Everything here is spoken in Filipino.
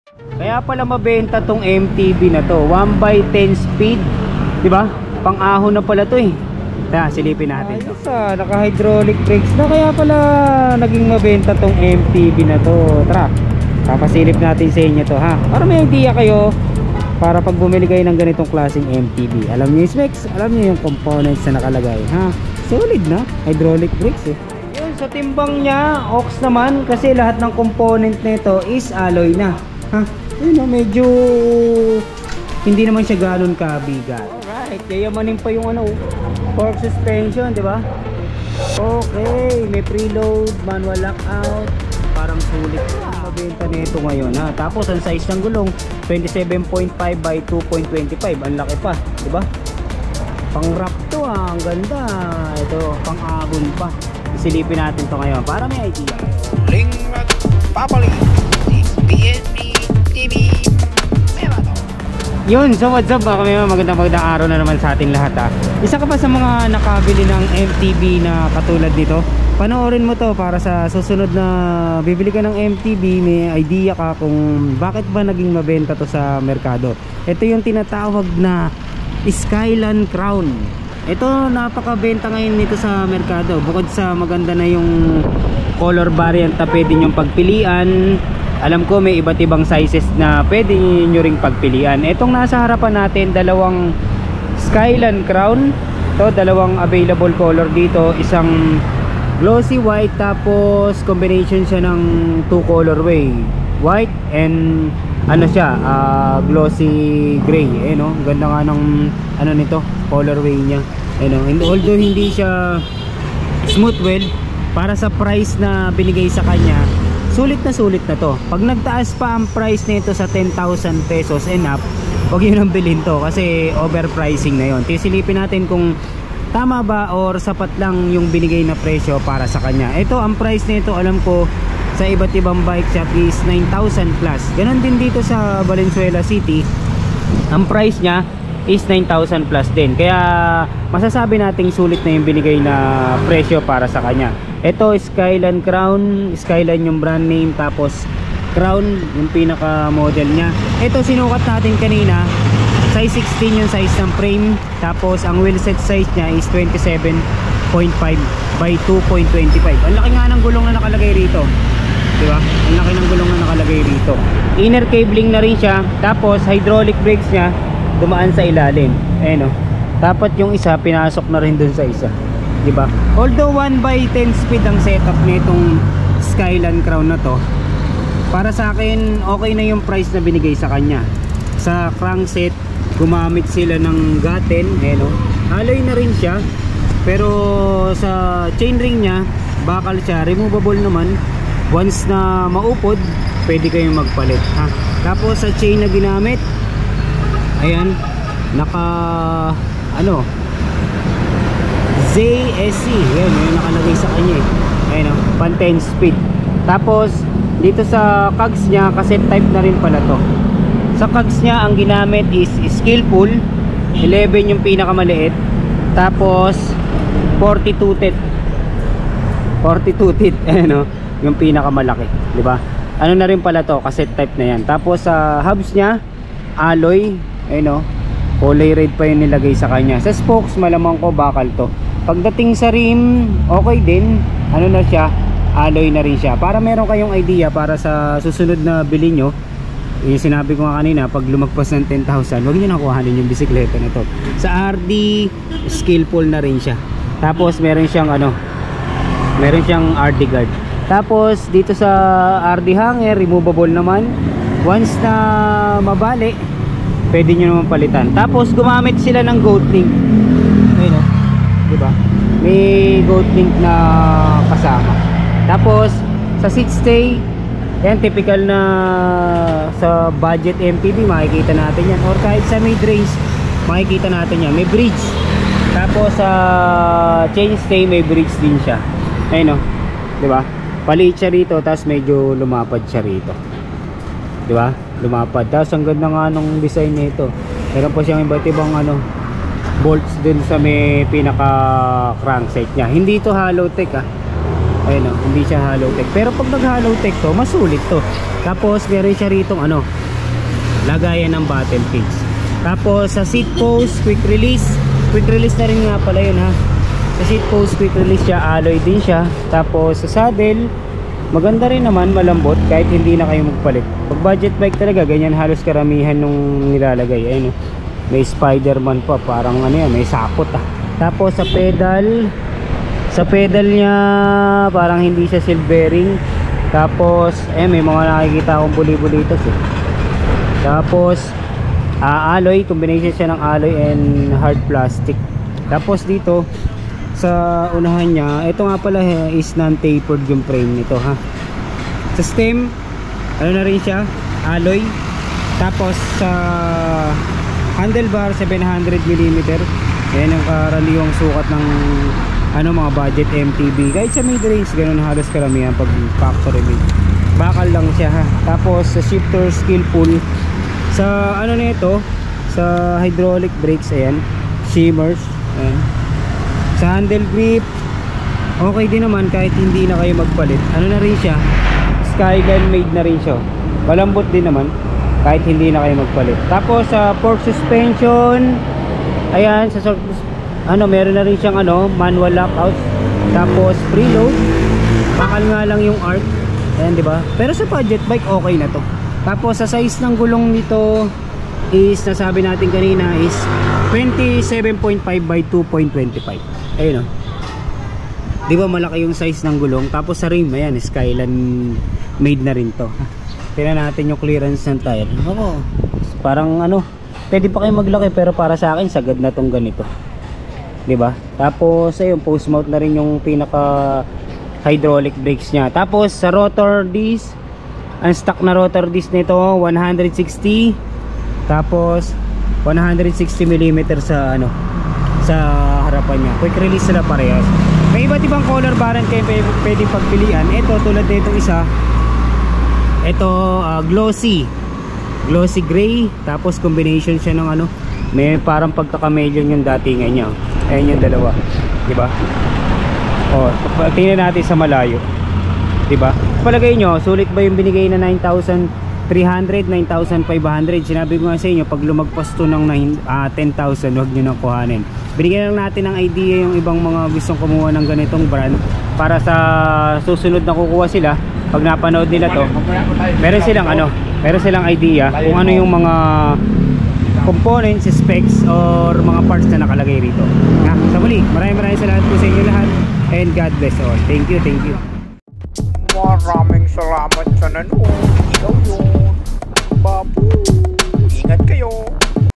Kaya pala mabenta tong MTB na to, 1x10 speed, 'di ba? Pang-ahon na pala to eh. Kaya silipin natin to. Naka-hydraulic brakes na, kaya pala naging mabenta tong MTB na to. Tara, papasilip natin sa inyo to ha. Para may idea kayo para pag bumili kayo ng ganitong klaseng MTB. Alam niyo yung specs, alam niyo yung components na nakalagay ha. Solid na, hydraulic brakes eh. Yun, sa timbang niya, ox naman kasi lahat ng component nito is alloy na. Ha? Yun, medyo hindi naman siya gano'n kabigat. Alright, yayamanin pa yung ano, fork suspension, di ba? Okay, may preload, manual lockout, parang sulit na mabenta nito ngayon ha. Tapos ang size ng gulong 27.5 by 2.25, ang laki pa, di ba? Pang wrap to ha, ang ganda. Ito, pang ahon pa. Isilipin natin to ngayon para may idea. Ring Papali PNB TV. Yun, so what's up mga kami, magandang araw na naman sa ating lahat ha. Isa ka pa sa mga nakabili ng MTB na katulad nito, panoorin mo to para sa susunod na bibili ka ng MTB, may idea ka kung bakit ba naging mabenta to sa merkado. Ito yung tinatawag na Skyline Crown. Ito napakabenta ngayon nito sa merkado. Bukod sa maganda na yung color variant na pwede nyong pagpilian, alam ko may iba't ibang sizes na pwede nyo ring pagpilian. Itong nasa harapan natin, dalawang Skyline Crown to, dalawang available color dito. Isang glossy white, tapos combination siya ng two colorway, white and ano siya, glossy gray. No? Ganda nga ng ano nito, colorway niya. No? And although hindi siya smooth wheel, para sa price na binigay sa kanya, sulit na to. Pag nagtaas pa ang price nito sa 10,000 pesos and up, huwag yun ang bilhin to kasi overpricing na yon. Tisilipin natin kung tama ba or sapat lang yung binigay na presyo para sa kanya. Ito, ang price nito alam ko sa iba't ibang bike shop is 9,000 plus. Ganon din dito sa Valenzuela City, ang price niya is 9,000 plus din. Kaya masasabi nating sulit na yung binigay na presyo para sa kanya. Ito, Skyline Crown, Skyline yung brand name, tapos Crown yung pinaka model niya. Ito sinukat natin kanina, size 16 yung size ng frame, tapos ang wheel set size niya is 27.5 by 2.25. Ang laki nga ng gulong na nakalagay rito, diba? Ang laki ng gulong na nakalagay rito. Inner cabling na rin siya, tapos hydraulic brakes niya dumaan sa ilalim. Ayan o. Dapat yung isa pinasok na rin dun sa isa, diba? Although 1x10 speed ang setup nitong Skyline Crown na to, para sa akin okay na yung price na binigay sa kanya. Sa crankset gumamit sila ng gaten, ayan o. Alloy na rin siya, pero sa chainring nya bakal siya, removable naman. Once na maupod pwede kayong magpalit ha. Tapos sa chain na ginamit, ayan, naka ano, ZSC, yan yung nakalagay sa kanya eh. Ayan o, pan 10 speed. Tapos dito sa cogs nya, cassette type na rin pala to. Sa cogs nya ang ginamit is Skillful 11 yung pinakamaliit, tapos 42 teeth ayan o, yung pinakamalaki, di ba? Ano na rin pala to, cassette type na yan. Tapos sa hubs nya alloy, ayun o, kulay red pa yung nilagay sa kanya. Sa spokes malamang ko bakal to. Pagdating sa rim, okay din, ano na siya, alloy na rin siya. Para meron kayong idea para sa susunod na bili nyo, yung sinabi ko nga kanina, pag lumagpas ng 10,000 huwag nyo nakuhanin yung bisikleta na to. Sa RD, Skillful na rin siya. Tapos meron siyang ano, meron siyang RD guard. Tapos dito sa RD hanger, removable naman. Once na mabali, pwede nyo naman palitan. Tapos gumamit sila ng goat link. Ayun o, diba? May goat link na kasama. Tapos sa seat stay, yan typical na sa budget MTB, makikita natin yan. Or kahit sa mid range, makikita natin yan. May bridge. Tapos sa chain stay, may bridge din siya. Ayun o, diba? Paliit siya rito, tapos medyo lumapad siya rito, diba? Lumapad. Tapos ang ganda nga nung design nito. Meron pa siyang iba't ibang ano, bolts dun sa may pinaka crankset niya. Hindi ito hollow tech Ayun o, hindi siya hollow tech. Pero pag nag hollow tech to, masulit to. Tapos meron siya ritong ano, lagayan ng battle cage. Tapos sa seat post, quick release na rin nga pala yun ha. Sa seat post, quick release siya, alloy din siya. Tapos sa saddle, maganda rin naman, malambot kahit hindi na kayo magpalit. Pag budget bike talaga, ganyan halos karamihan nung nilalagay. Ayun o, may Spider-Man pa, parang ano yan, may sakot ah. Tapos sa pedal niya parang hindi siya silk bearing. Tapos may mga nakikita akong buli-bulitos eh. Tapos alloy, combination siya ng alloy and hard plastic. Tapos dito sa unahan niya, ito nga pala is non-tapered yung frame nito ha. Sa stem, ano na rin siya, alloy. Tapos sa handlebar 700mm. Yan ang karaniwang sukat ng mga budget MTB. Kahit sa mid-range, ganun halos karamihan pag factory made. Bakal lang siya ha. Tapos sa shifter skillful. Sa ano na ito, sa hydraulic brakes, ayan, shimmers, ayan. Sa handle grip, okay din naman kahit hindi na kayo magpalit. Ano na rin siya, Skyline made na rin siya. Malambot din naman kahit hindi na kayo magpalit. Tapos sa fork suspension, ayan, sa meron na rin siyang manual lockout. Tapos preload, bakal nga lang yung arc. Ayan, di ba? Pero sa budget bike okay na to. Tapos sa size ng gulong nito is nasabi natin kanina is 27.5 by 2.25. Ayun o. Di ba malaki yung size ng gulong? Tapos sa rim, ayan, Skyline made na rin to. Tingnan natin yung clearance ng tire. Oo. Parang pwede pa kayo maglaki pero para sa akin sagad na tong ganito. 'Di ba? Tapos ayun, post mount na rin yung pinaka hydraulic brakes niya. Tapos sa rotor disc, ang stock na rotor disc nito 160. Tapos 160mm sa sa harapan niya. Quick release sila parehas. May iba't ibang color variant kayo pwedeng pagpilian. Ito tulad nito isa. Ito glossy gray, tapos combination siya ng may parang pagkaka-chameleon yung datingan niya. Ayan yung dalawa, di ba? Oh, tingnan natin sa malayo. Di ba? Palagay nyo, sulit ba yung binigay na 9,300, 9,500? Sinabi ko nga sa inyo, pag lumagpas to ng 10,000, wag nyo nang kuhanin. Binigyan lang natin ng idea yung ibang mga gustong kumuha ng ganitong brand para sa susunod na kukuha sila. Pag napanood nila to, meron silang idea kung ano yung mga components, specs, or mga parts na nakalagay rito. Sa muli, maraming salamat po sa inyo lahat, and God bless all. Thank you. Maraming salamat sa nanood. Ikaw yung